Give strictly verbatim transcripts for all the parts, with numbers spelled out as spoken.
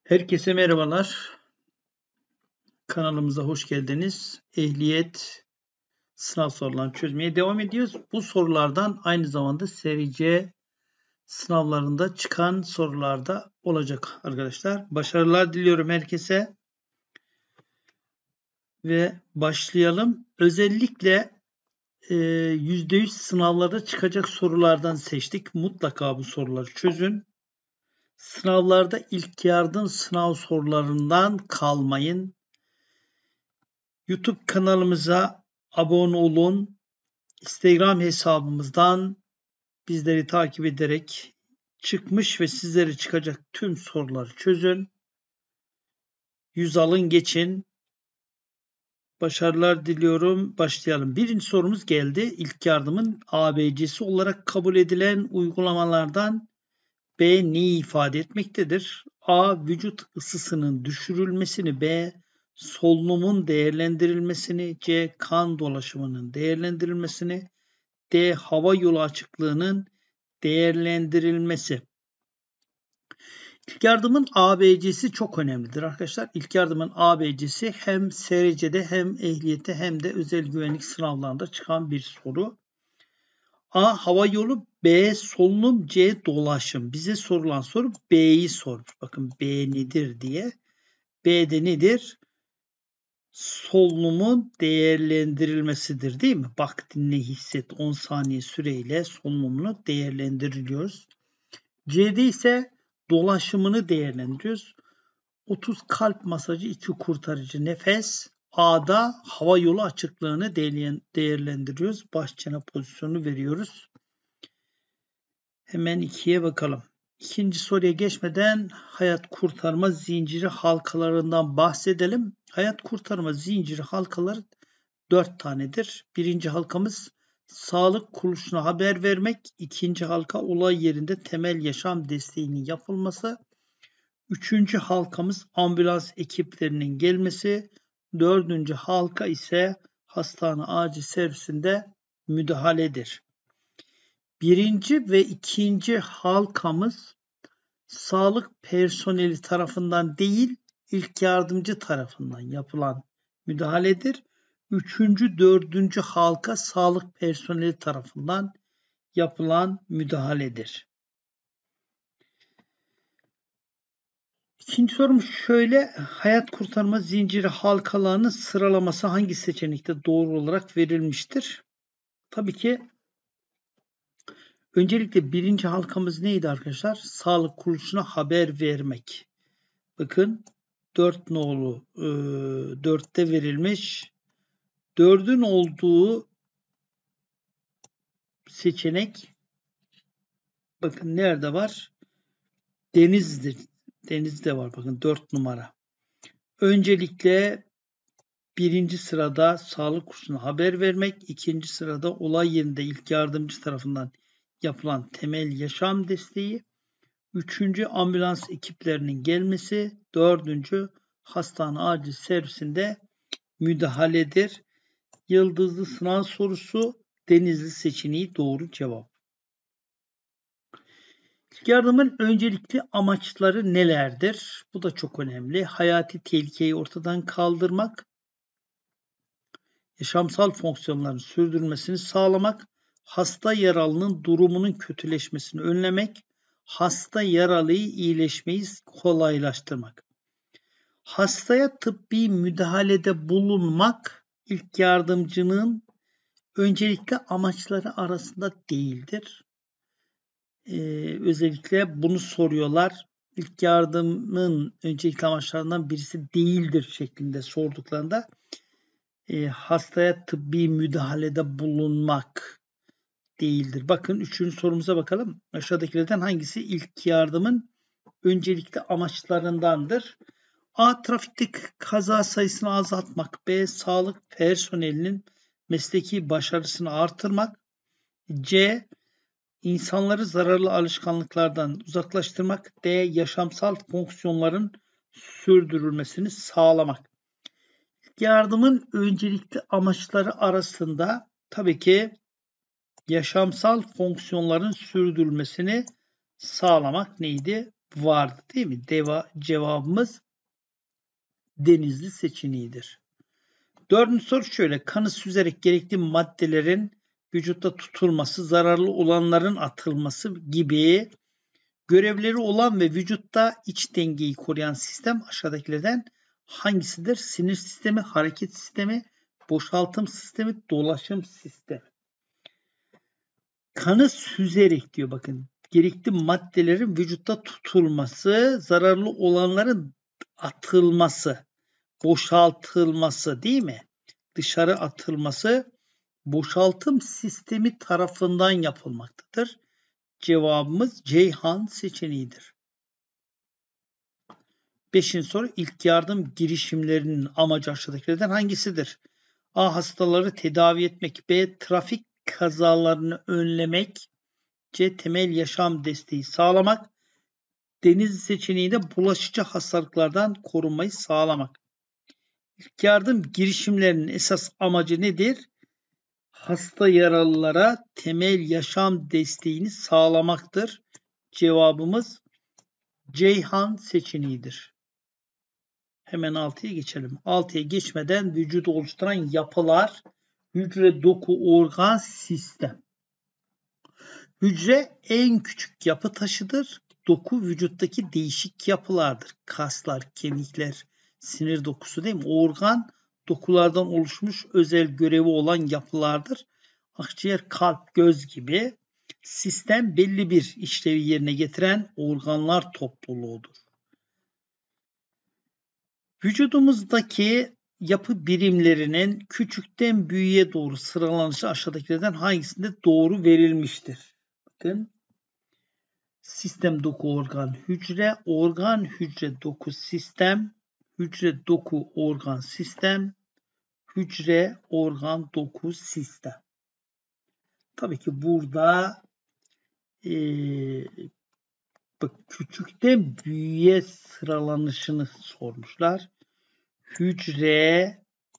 Herkese merhabalar. Kanalımıza hoş geldiniz. Ehliyet sınav sorularını çözmeye devam ediyoruz. Bu sorulardan aynı zamanda S C sınavlarında çıkan sorularda olacak arkadaşlar. Başarılar diliyorum herkese. Ve başlayalım. Özellikle e, yüzde yüz sınavlarda çıkacak sorulardan seçtik. Mutlaka bu soruları çözün. Sınavlarda ilk yardım sınav sorularından kalmayın. YouTube kanalımıza abone olun. Instagram hesabımızdan bizleri takip ederek çıkmış ve sizlere çıkacak tüm soruları çözün. Yüz alın geçin. Başarılar diliyorum. Başlayalım. Birinci sorumuz geldi. İlk yardımın A B C'si olarak kabul edilen uygulamalardan B neyi ifade etmektedir? A. Vücut ısısının düşürülmesini. B. Solunumun değerlendirilmesini. C. Kan dolaşımının değerlendirilmesini. D. Hava yolu açıklığının değerlendirilmesi. İlk yardımın A B C'si çok önemlidir arkadaşlar. İlk yardımın A B C'si hem S R C'de hem ehliyette hem de özel güvenlik sınavlarında çıkan bir soru. A. Hava yolu, B. Solunum, C. Dolaşım. Bize sorulan soru B'yi sormuş. Bakın B nedir diye. B'de nedir? Solunumun değerlendirilmesidir değil mi? Bak, dinle, hisset. on saniye süreyle solunumunu değerlendiriliyoruz. C'de ise dolaşımını değerlendiriyoruz. otuz kalp masajı, iki kurtarıcı nefes. A'da hava yolu açıklığını değerlendiriyoruz. Baş çene pozisyonu veriyoruz. Hemen ikiye bakalım. İkinci soruya geçmeden hayat kurtarma zinciri halkalarından bahsedelim. Hayat kurtarma zinciri halkaları dört tanedir. Birinci halkamız sağlık kuruluşuna haber vermek. İkinci halka olay yerinde temel yaşam desteğinin yapılması. Üçüncü halkamız ambulans ekiplerinin gelmesi. Dördüncü halka ise hastane acil servisinde müdahaledir. Birinci ve ikinci halkamız sağlık personeli tarafından değil, ilk yardımcı tarafından yapılan müdahaledir. Üçüncü, dördüncü halka sağlık personeli tarafından yapılan müdahaledir. İkinci sorum şöyle: hayat kurtarma zinciri halkalarının sıralaması hangi seçenekte doğru olarak verilmiştir? Tabii ki öncelikle birinci halkamız neydi arkadaşlar? Sağlık kuruluşuna haber vermek. Bakın dört nolu e, dörtte verilmiş. dördün olduğu seçenek bakın nerede var? Deniz'dir. Deniz'de var bakın dört numara. Öncelikle birinci sırada sağlık kuruluşuna haber vermek, ikinci sırada olay yerinde ilk yardımcı tarafından yapılan temel yaşam desteği, üçüncü ambulans ekiplerinin gelmesi, dördüncü hastane acil servisinde müdahaledir. Yıldızlı sınav sorusu Denizli seçeneği doğru cevap. İlk yardımın öncelikli amaçları nelerdir? Bu da çok önemli. Hayati tehlikeyi ortadan kaldırmak, yaşamsal fonksiyonların sürdürülmesini sağlamak, hasta yaralının durumunun kötüleşmesini önlemek, hasta yaralıyı iyileşmeyi kolaylaştırmak. Hastaya tıbbi müdahalede bulunmak ilk yardımcının öncelikli amaçları arasında değildir. Ee, özellikle bunu soruyorlar. İlk yardımın öncelikli amaçlarından birisi değildir şeklinde sorduklarında e, hastaya tıbbi müdahalede bulunmak değildir. Bakın üçüncü sorumuza bakalım. Aşağıdakilerden hangisi ilk yardımın öncelikli amaçlarındandır? A. Trafikteki kaza sayısını azaltmak. B. Sağlık personelinin mesleki başarısını artırmak. C. İnsanları zararlı alışkanlıklardan uzaklaştırmak. D. Yaşamsal fonksiyonların sürdürülmesini sağlamak. Yardımın öncelikli amaçları arasında tabii ki yaşamsal fonksiyonların sürdürülmesini sağlamak neydi? vardı değil mi? Deva, cevabımız Denizli seçeneğidir. Dördüncü soru şöyle. Kanı süzerek gerekli maddelerin vücutta tutulması, zararlı olanların atılması gibi görevleri olan ve vücutta iç dengeyi koruyan sistem aşağıdakilerden hangisidir? Sinir sistemi, hareket sistemi, boşaltım sistemi, dolaşım sistemi. Kanı süzerek diyor bakın. Gerekli maddelerin vücutta tutulması, zararlı olanların atılması, boşaltılması değil mi? Dışarı atılması boşaltım sistemi tarafından yapılmaktadır. Cevabımız Ceyhan seçeneğidir. Beşinci soru ilk yardım girişimlerinin amacı aşağıdakilerden hangisidir? A. Hastaları tedavi etmek. B. Trafik kazalarını önlemek. C. Temel yaşam desteği sağlamak. Denizli seçeneğinde bulaşıcı hastalıklardan korunmayı sağlamak. İlk yardım girişimlerinin esas amacı nedir? Hasta yaralılara temel yaşam desteğini sağlamaktır. Cevabımız Ceyhan seçeneğidir. Hemen altıya geçelim. altıya geçmeden vücudu oluşturan yapılar, hücre, doku, organ, sistem. Hücre en küçük yapı taşıdır. Doku vücuttaki değişik yapılardır. Kaslar, kemikler, sinir dokusu değil mi? Organ dokulardan oluşmuş özel görevi olan yapılardır. Akciğer, kalp, göz gibi. Sistem belli bir işlevi yerine getiren organlar topluluğudur. Vücudumuzdaki yapı birimlerinin küçükten büyüğe doğru sıralanışı aşağıdakilerden hangisinde doğru verilmiştir? Bakın. Sistem, doku, organ, hücre, organ, hücre, doku, sistem, hücre, doku, organ, sistem, hücre, organ, doku, sistem. Tabii ki burada e, bak, küçükten büyüğe sıralanışını sormuşlar. Hücre,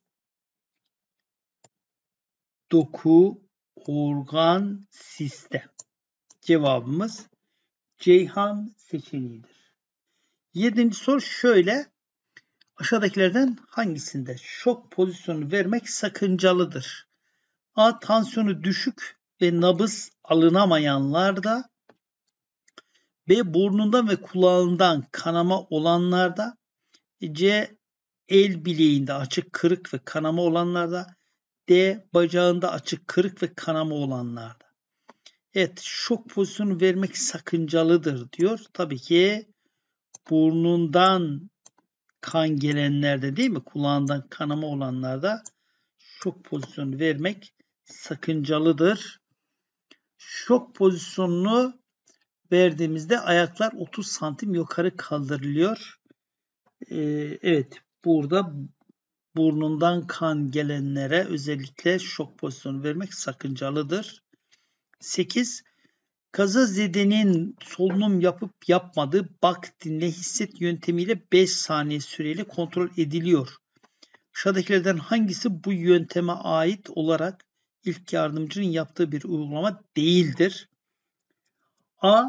doku, organ, sistem. Cevabımız Ceyhan seçeneğidir. Yedinci soru şöyle. Aşağıdakilerden hangisinde şok pozisyonu vermek sakıncalıdır? A. Tansiyonu düşük ve nabız alınamayanlarda. B. Burnundan ve kulağından kanama olanlarda. C. El bileğinde açık kırık ve kanama olanlarda. D. Bacağında açık kırık ve kanama olanlarda. Evet, şok pozisyonu vermek sakıncalıdır diyor. Tabii ki burnundan kan gelenlerde değil mi? Kulağından kanama olanlarda şok pozisyonu vermek sakıncalıdır. Şok pozisyonunu verdiğimizde ayaklar otuz santim yukarı kaldırılıyor. Ee, evet, burada burnundan kan gelenlere özellikle şok pozisyonu vermek sakıncalıdır. sekiz. Kazazedenin solunum yapıp yapmadığı bak, dinle, hisset yöntemiyle beş saniye süreyle kontrol ediliyor. Aşağıdakilerden hangisi bu yönteme ait olarak ilk yardımcının yaptığı bir uygulama değildir? A.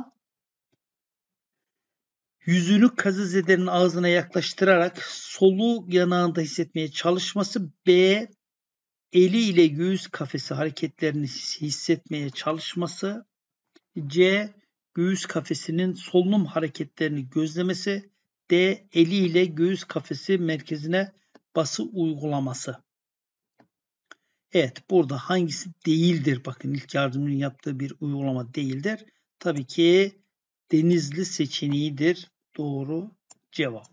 Yüzünü kazazedenin ağzına yaklaştırarak soluğu yanağında hissetmeye çalışması. B. Eliyle göğüs kafesi hareketlerini hissetmeye çalışması. C. Göğüs kafesinin solunum hareketlerini gözlemesi. D. Eliyle göğüs kafesi merkezine bası uygulaması. Evet, burada hangisi değildir? Bakın ilk yardımcının yaptığı bir uygulama değildir. Tabii ki Denizli seçeneğidir. Doğru cevap.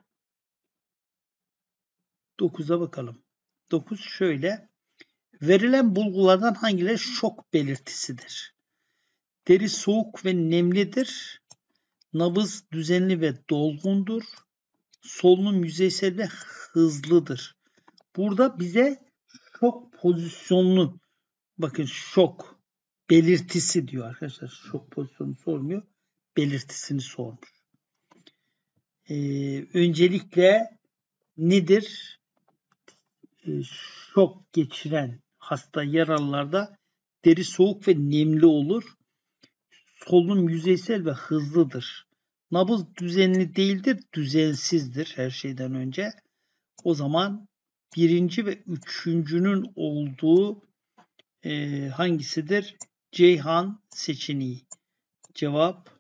dokuza bakalım. dokuz şöyle. Verilen bulgulardan hangileri şok belirtisidir? Deri soğuk ve nemlidir. Nabız düzenli ve dolgundur. Solunum yüzeysel ve hızlıdır. Burada bize şok pozisyonlu, bakın şok belirtisi diyor arkadaşlar. Şok pozisyonu sormuyor. Belirtisini sormuş. Ee, öncelikle nedir? Ee, şok geçiren hasta yaralılarda deri soğuk ve nemli olur. Solunum yüzeysel ve hızlıdır. Nabız düzenli değildir, düzensizdir her şeyden önce. O zaman birinci ve üçüncünün olduğu e, hangisidir? Ceyhan seçeneği. Cevap.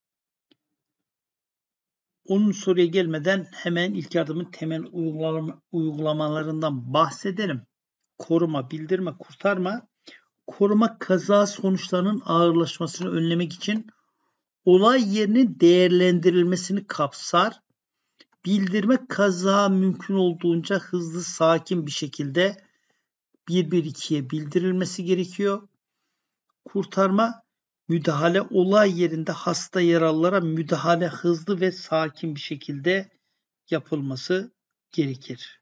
Onun soruya gelmeden hemen ilk yardımın temel uygulama, uygulamalarından bahsedelim. Koruma, bildirme, kurtarma. Koruma kaza sonuçlarının ağırlaşmasını önlemek için olay yerinin değerlendirilmesini kapsar. Bildirme kaza mümkün olduğunca hızlı, sakin bir şekilde bir bir ikiye bildirilmesi gerekiyor. Kurtarma, müdahale, olay yerinde hasta yaralılara müdahale hızlı ve sakin bir şekilde yapılması gerekir.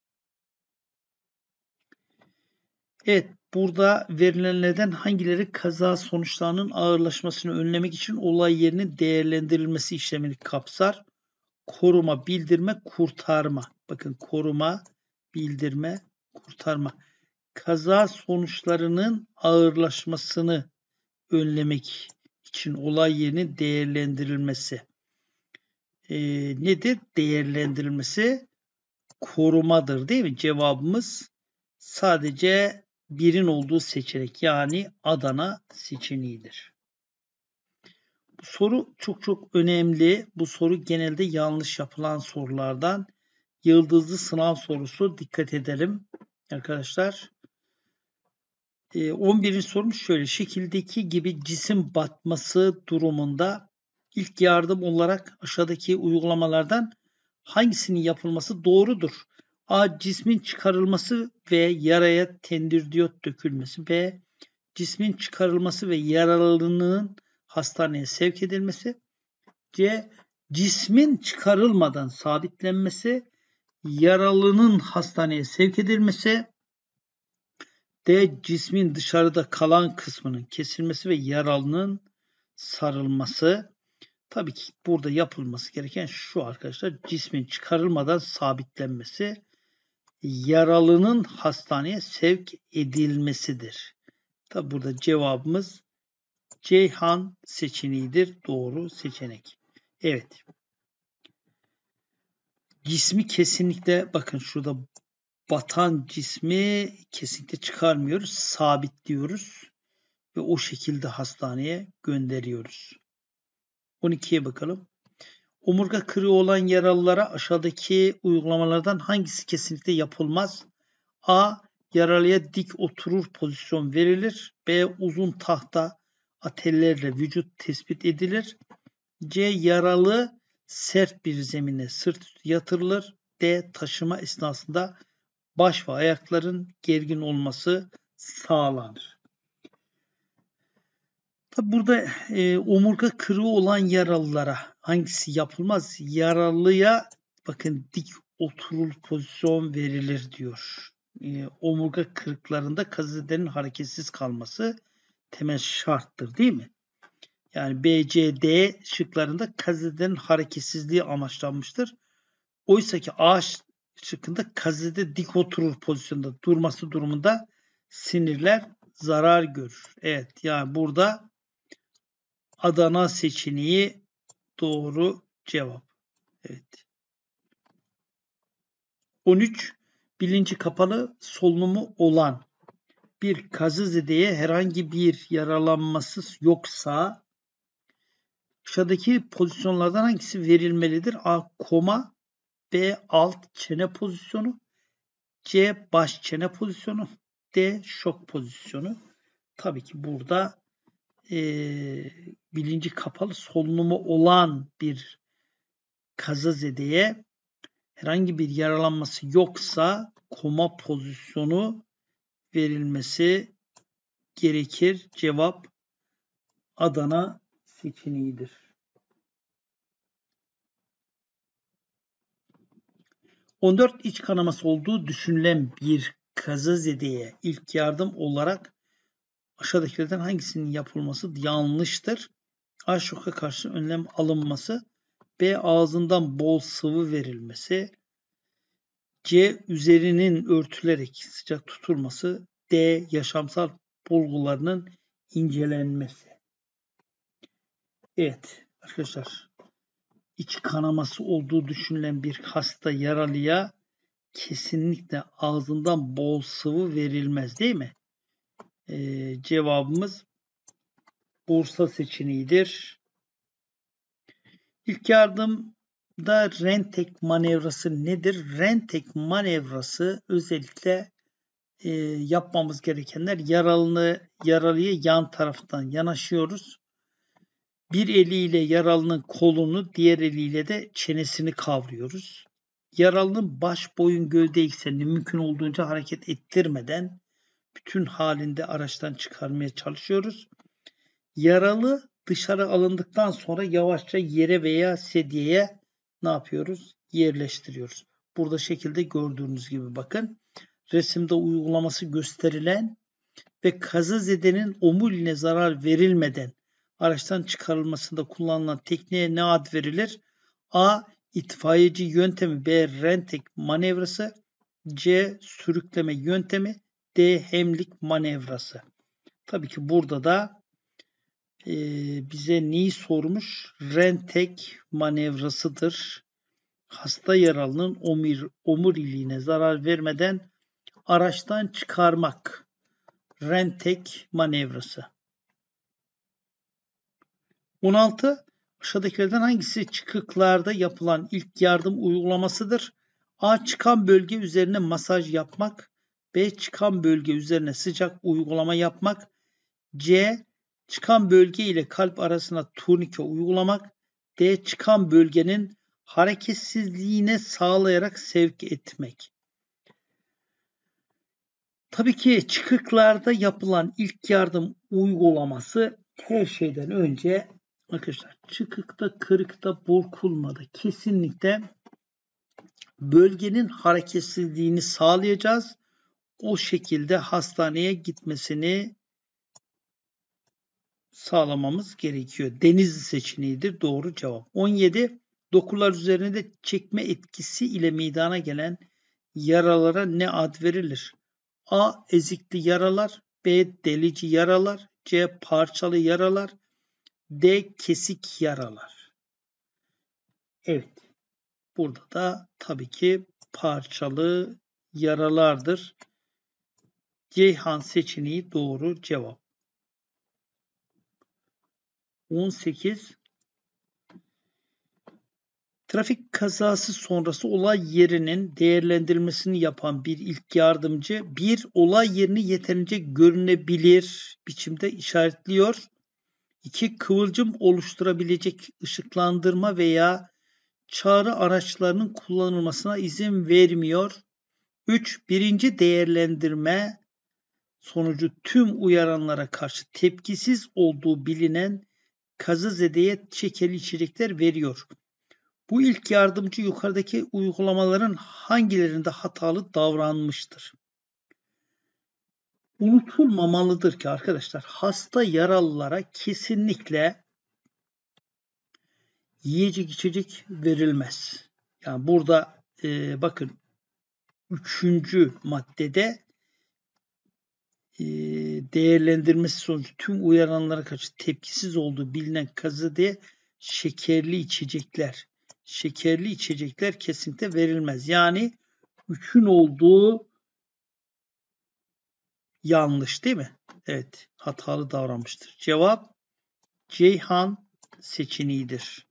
Evet, burada verilenlerden hangileri kaza sonuçlarının ağırlaşmasını önlemek için olay yerinin değerlendirilmesi işlemini kapsar? Koruma, bildirme, kurtarma. Bakın koruma, bildirme, kurtarma. Kaza sonuçlarının ağırlaşmasını önlemek için olay yerinin değerlendirilmesi. Ee, nedir? Değerlendirilmesi korumadır değil mi? Cevabımız sadece birin olduğu seçenek, yani Adana seçeneğidir. Bu soru çok çok önemli. Bu soru genelde yanlış yapılan sorulardan. Yıldızlı sınav sorusu, dikkat edelim arkadaşlar. on birinci sorumuz şöyle. Şekildeki gibi cisim batması durumunda ilk yardım olarak aşağıdaki uygulamalardan hangisinin yapılması doğrudur? A. Cismin çıkarılması ve yaraya tendirdiyot dökülmesi. B. Cismin çıkarılması ve yaralının hastaneye sevk edilmesi. C. Cismin çıkarılmadan sabitlenmesi, yaralının hastaneye sevk edilmesi. D. Cismin dışarıda kalan kısmının kesilmesi ve yaralının sarılması. Tabii ki burada yapılması gereken şu arkadaşlar. Cismin çıkarılmadan sabitlenmesi, yaralının hastaneye sevk edilmesidir. Tabii burada cevabımız Ceyhan seçeneğidir. Doğru seçenek. Evet. Cismi kesinlikle, bakın şurada batan cismi kesinlikle çıkarmıyoruz. Sabitliyoruz. Ve o şekilde hastaneye gönderiyoruz. on ikiye bakalım. Omurga kırığı olan yaralılara aşağıdaki uygulamalardan hangisi kesinlikle yapılmaz? A. Yaralıya dik oturur pozisyon verilir. B. Uzun tahta atellerle vücut tespit edilir. C. Yaralı sert bir zemine sırt üstü yatırılır. D. Taşıma esnasında baş ve ayakların gergin olması sağlanır. Tabi burada e, omurga kırığı olan yaralılara hangisi yapılmaz? Yaralıya bakın dik oturur pozisyon verilir diyor. E, omurga kırıklarında kazedenin hareketsiz kalması temel şarttır değil mi? Yani B, C, D şıklarında kazedenin hareketsizliği amaçlanmıştır. Oysa ki A şıkkında kazede dik oturur pozisyonda durması durumunda sinirler zarar görür. Evet, yani burada Adana seçeneği doğru cevap. Evet. on üç. Bilinci kapalı solunumu olan bir kazızedeye herhangi bir yaralanması yoksa aşağıdaki pozisyonlardan hangisi verilmelidir? A. Koma, B. Alt çene pozisyonu, C. Baş çene pozisyonu, D. Şok pozisyonu. Tabii ki burada e, bilinci kapalı solunumu olan bir kazazedeye herhangi bir yaralanması yoksa koma pozisyonu verilmesi gerekir. Cevap Adana seçeneğidir. on dört. İç kanaması olduğu düşünülen bir kazazedeye ilk yardım olarak aşağıdakilerden hangisinin yapılması yanlıştır? A. Şoka karşı önlem alınması. B. Ağzından bol sıvı verilmesi. C. Üzerinin örtülerek sıcak tutulması. D. Yaşamsal bulgularının incelenmesi. Evet arkadaşlar. iç kanaması olduğu düşünülen bir hasta yaralıya kesinlikle ağzından bol sıvı verilmez, değil mi? Ee, cevabımız Bursa seçeneğidir. İlk yardımda Rentek manevrası nedir? Rentek manevrası özellikle e, yapmamız gerekenler yaralı, yaralıya yan taraftan yanaşıyoruz. Bir eliyle yaralının kolunu, diğer eliyle de çenesini kavruyoruz. Yaralının baş, boyun, gövde eksenini mümkün olduğunca hareket ettirmeden bütün halinde araçtan çıkarmaya çalışıyoruz. Yaralı dışarı alındıktan sonra yavaşça yere veya sedyeye ne yapıyoruz? Yerleştiriyoruz. Burada şekilde gördüğünüz gibi bakın. Resimde uygulaması gösterilen ve kazazedenin omuriline zarar verilmeden araçtan çıkarılmasında kullanılan tekniğe ne ad verilir? A. İtfaiyeci yöntemi. B. Rentek manevrası. C. Sürükleme yöntemi. D. Hemlik manevrası. Tabii ki burada da e, bize neyi sormuş? Rentek manevrasıdır. Hasta yaralının omur, omuriliğine zarar vermeden araçtan çıkarmak. Rentek manevrası. on altı. Aşağıdakilerden hangisi çıkıklarda yapılan ilk yardım uygulamasıdır? A. Çıkan bölge üzerine masaj yapmak. B. Çıkan bölge üzerine sıcak uygulama yapmak. C. Çıkan bölge ile kalp arasına turnike uygulamak. D. Çıkan bölgenin hareketsizliğine sağlayarak sevk etmek. Tabii ki çıkıklarda yapılan ilk yardım uygulaması her şeyden önce arkadaşlar çıkıkta, kırıkta, burkulmada kesinlikle bölgenin hareketsizliğini sağlayacağız. O şekilde hastaneye gitmesini sağlamamız gerekiyor. Denizli seçeneğidir. Doğru cevap. on yedi. Dokular üzerinde çekme etkisi ile meydana gelen yaralara ne ad verilir? A. Ezikli yaralar. B. Delici yaralar. C. Parçalı yaralar. D. Kesik yaralar. Evet. Burada da tabii ki parçalı yaralardır. Ceyhan seçeneği doğru cevap. on sekiz. Trafik kazası sonrası olay yerinin değerlendirmesini yapan bir ilk yardımcı bir olay yerini yeterince görünebilir biçimde işaretliyor. iki Kıvılcım oluşturabilecek ışıklandırma veya çağrı araçlarının kullanılmasına izin vermiyor. üç Birinci değerlendirme sonucu tüm uyaranlara karşı tepkisiz olduğu bilinen kazazedeye şekerli içecekler veriyor. Bu ilk yardımcı yukarıdaki uygulamaların hangilerinde hatalı davranmıştır? Unutulmamalıdır ki arkadaşlar hasta yaralılara kesinlikle yiyecek içecek verilmez. Yani burada e, bakın üçüncü maddede e, değerlendirmesi sonucu tüm uyaranlara karşı tepkisiz olduğu bilinen kazıdiye şekerli içecekler şekerli içecekler kesinlikle verilmez. Yani üçün olduğu yanlış değil mi? Evet, hatalı davranmıştır. Cevap Ceyhan seçeneğidir.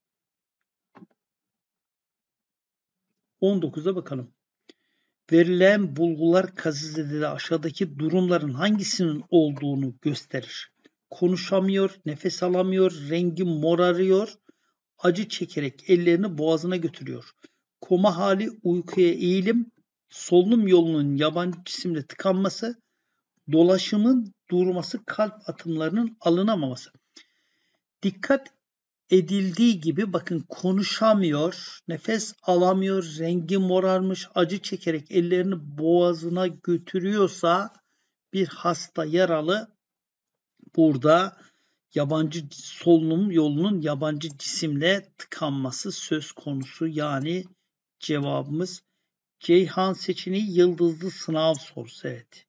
on dokuza bakalım. Verilen bulgular kazizede aşağıdaki durumların hangisinin olduğunu gösterir. Konuşamıyor, nefes alamıyor, rengi morarıyor, acı çekerek ellerini boğazına götürüyor. Koma hali, uykuya eğilim, solunum yolunun yabancı cisimle tıkanması, dolaşımın durması, kalp atımlarının alınamaması. Dikkat edildiği gibi bakın konuşamıyor, nefes alamıyor, rengi morarmış, acı çekerek ellerini boğazına götürüyorsa bir hasta yaralı burada yabancı solunum yolunun yabancı cisimle tıkanması söz konusu. Yani cevabımız Ceyhan seçeneği yıldızlı sınav sorusu. Evet.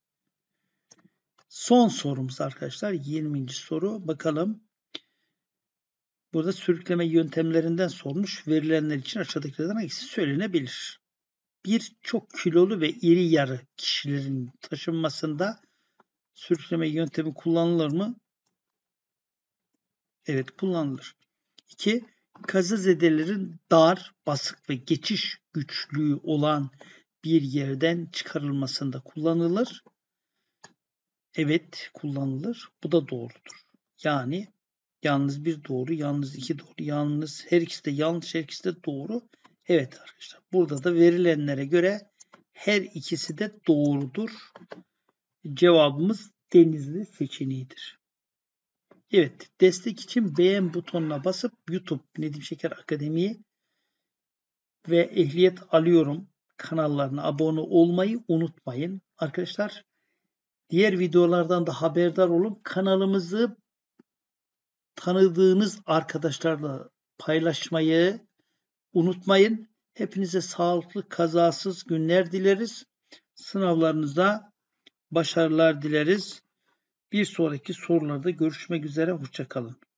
Son sorumuz arkadaşlar yirminci soru. Bakalım. Burada sürükleme yöntemlerinden sormuş. Verilenler için aşağıdakilerden hangisi söylenebilir? Bir, çok kilolu ve iri yarı kişilerin taşınmasında sürükleme yöntemi kullanılır mı? Evet, kullanılır. İki, kazazedelerin dar, basık ve geçiş güçlüğü olan bir yerden çıkarılmasında kullanılır. Evet, kullanılır. Bu da doğrudur. Yani yalnız bir doğru, yalnız iki doğru, yalnız her ikisi de yanlış, her ikisi de doğru. Evet arkadaşlar, burada da verilenlere göre her ikisi de doğrudur. Cevabımız Denizli seçeneğidir. Evet, destek için beğen butonuna basıp YouTube Nedim Şeker Akademi'yi ve Ehliyet Alıyorum kanallarına abone olmayı unutmayın. Arkadaşlar, diğer videolardan da haberdar olun. Kanalımızı tanıdığınız arkadaşlarla paylaşmayı unutmayın. Hepinize sağlıklı, kazasız günler dileriz. Sınavlarınızda başarılar dileriz. Bir sonraki sorularda görüşmek üzere. Hoşça kalın.